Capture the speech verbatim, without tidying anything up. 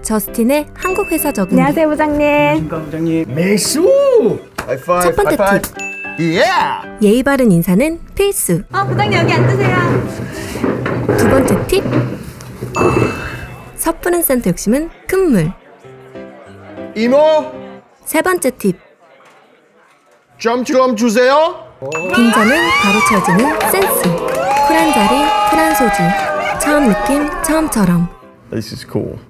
저스틴의 한국 회사 적응. 안녕하세요, 부장님. 안녕하십니까, 부장님. 매수! 하이파이브, 첫 번째 하이파이브. 팁. Yeah! 예의 바른 인사는 필수. 어, 부장님 여기 앉으세요. 두 번째 팁. 섣부른 센터 욕심은 큰물. 이모! 세 번째 팁. 좀 좀 주세요. 빈자는 바로 채워지는 센스. 쿨한 자리, 쿨한 소주. 처음 느낌, 처음처럼. This is cool.